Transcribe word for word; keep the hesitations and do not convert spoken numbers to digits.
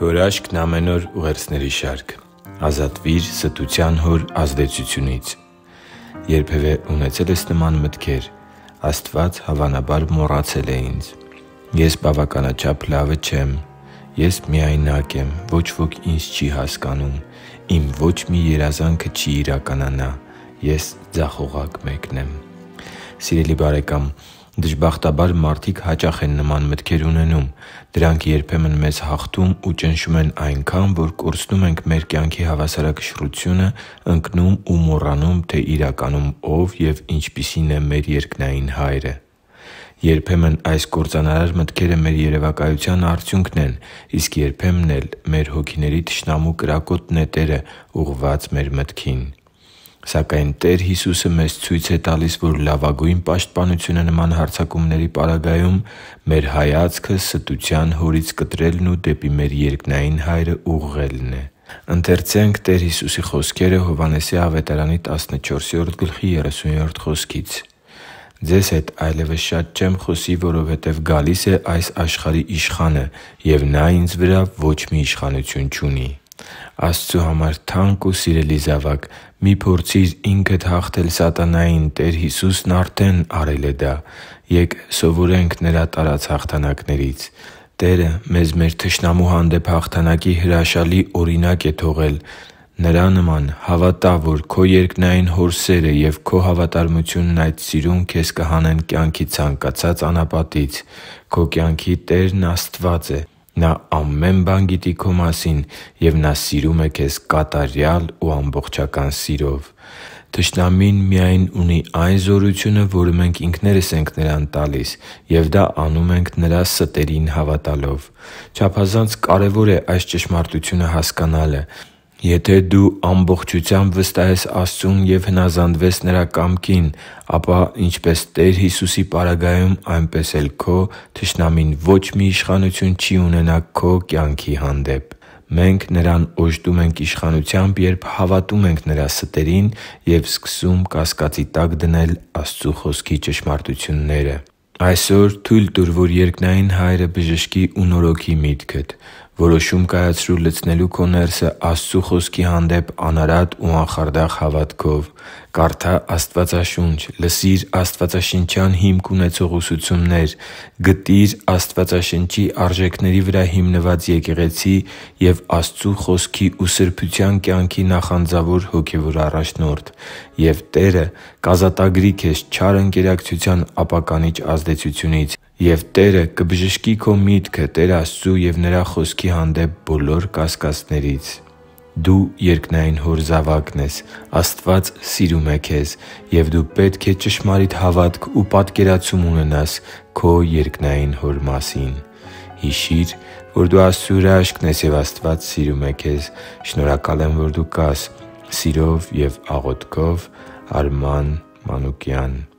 Գորաշկն ամեն օր ուղերձների շարք։ Ազատվիր ստության հոր ազդեցությունից։ Երբևէ ունեցել ես նման մտքեր՝ Աստված հավանաբար մոռացել է ինձ։ Ես բավականաչափ լավը չեմ։ Ես միայնակ եմ, ոչ ոք ինձ չի հասկանում։ Իմ ոչ մի երազանքը չի իրականանա։ Ես ձախողակ մեկն եմ։ Սիրելի՛ բարեկամ, դժբախտաբար մարդիկ հաճախ են նման մտքեր ունենում։ Դրանք երբեմն մեզ հաղթում ու ճնշում են այնքան, որ կորցնում ենք մեր կյանքի հավասարակշռությունը, ընկնում ու մոռանում, թե իրականում ով և ինչպիսին է մեր երկնային Հայրը։ Երբեմն այս կործանարար մտքերը մեր երևակայության արդյունքն են, իսկ երբեմն էլ մեր հոգիների թշնամու կրակոտ նետերը՝ ուղղված մեր մտքին։ Սակայն Տեր Հիսուսը մեզ ցույց է տալիս, որ լավագույն պաշտպանությունը նման հարձակումների պարագայում մեր հայացքը ստության հորից կտրելն ու դեպի մեր երկնային Հայրը ուղղելն է։ «Ձեզ հետ այլևս շատ չեմ խոսի, որովհետև գալիս է այս աշխարհի իշխանը, և նա ինձ վրա ոչ մի իշխանություն չունի» (Հովհաննես Աստծու համար թանկ ու սիրելի՛ զավակ, մի՛ փորձիր ինքդ հաղթել սատանային։ Տեր Հիսուսն արդեն արել է դա։ Ե՛կ սովորենք Նրա տարած հաղթանակներից։ Տերը մեզ մեր թշնամու հանդեպ հաղթանակի հրաշալի օրինակ է թողել։ Նրա նման հավատա՛, որ քո երկնային Հոր սերը և քո հավատարմությունն այդ սիրուն քեզ կհանեն կյանքի ցանկացած անապատից։ Քո կյանքի Տերն Աստված է։ Նա ամեն բան գիտի քո մասին, և Նա սիրում է քեզ կատարյալ ու ամբողջական սիրով։ Թշնամին միայն ունի այն զորությունը, որը մենք ինքներս ենք նրան տալիս, և դա անում ենք նրա ստերին հավատալով։ Չափազանց կարևոր է այս ճշմարտությունը հասկանալը։ Եթե դու ամբողջությամբ վստահես Աստծուն և հնազանդվես Նրա կամքին, ապա ինչպես Տեր Հիսուսի պարագայում, այնպես էլ քո, թշնամին ոչ մի իշխանություն չի ունենա քո կյանքի հանդեպ։ Մենք Նրան օժտում ենք իշխանությամբ, երբ հավատում ենք Նրա ստերին և սկսում կասկածի տակ դնել Աստծու Խոսքի ճշմարտությունները։ Այսօր թույլ տուր, որ երկնային Հայրը բժշկի ու նորոգի միտքդ։ Որոշում կայացրու լցնելու քո ներսը Աստծու Խոսքի հանդեպ անարատ ու անխարդախ հավատքով։ Կարդա՛ Աստվածաշունչ։ Լսի՛ր աստվածաշնչյան հիմք ունեցող ուսուցումներ։ Գտի՛ր Աստվածաշնչի արժեքների վրա հիմնված եկեղեցի և Աստծու Խոսքի ու սրբության կյանքի նախանձավոր հոգևոր առաջնորդ։ Եվ Տերը կազատագրի քեզ չար ընկերակցության ապականիչ ազդեցությունից։ Եվ Տերը կբժշկի քո միտքը Տեր Աստծու և Նրա Խոսքի հանդեպ բոլոր կասկածներից։ Դու երկնային Հոր զավակն ես։ Աստված սիրում է քեզ, և դու պետք է ճշմարիտ հավատք ու պատկերացում ունենաս քո երկնային Հոր մասին։ Հիշի՛ր, որ դու Աստծո հրաշքն ես, և Աստված սիրում է քեզ։ Շնորհակալ եմ, որ դու կա՛ս։ Սիրով և աղոթքով, Արման Մանուկյան։